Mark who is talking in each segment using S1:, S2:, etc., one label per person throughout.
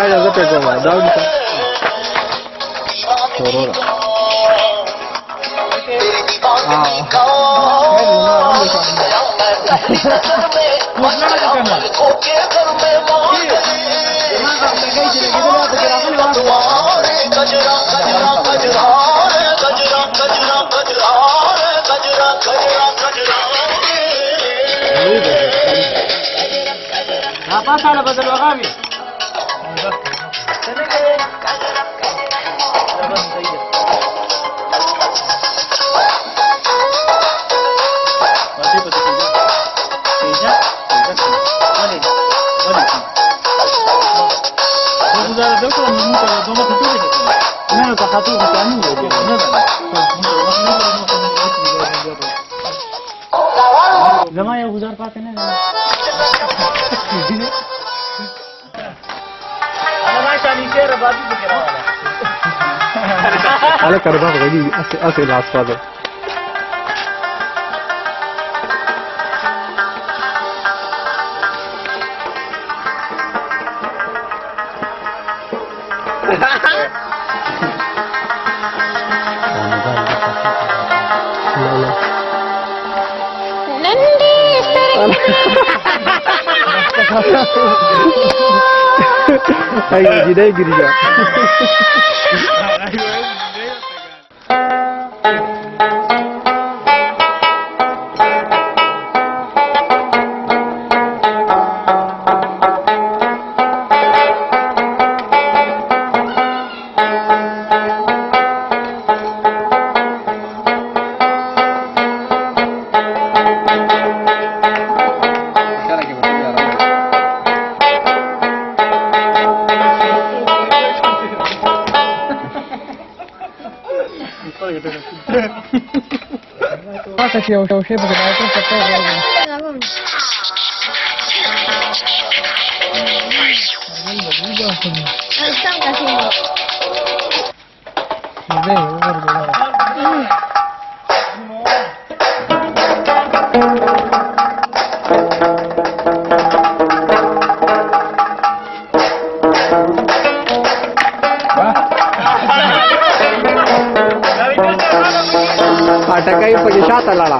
S1: اجازه په کومه دا ولته شورورا
S2: apa salah badal waqabi जमा ये गुजार पाते ना अरे शानी के रबादी के रहा वाला
S1: على كرباب غني أصل العصفة أيوة جداي جريجا Pasa que eu chego porque vai ter que pegar. Atakai pergi syata lala.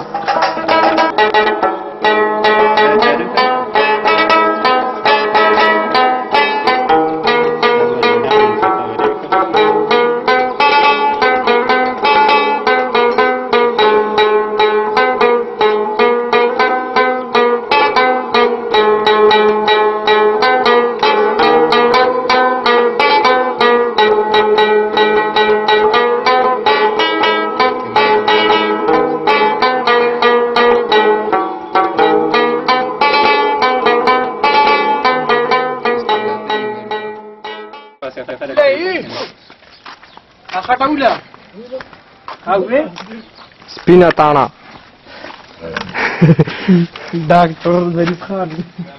S1: Spina Tana. Doctor Zarif Khan.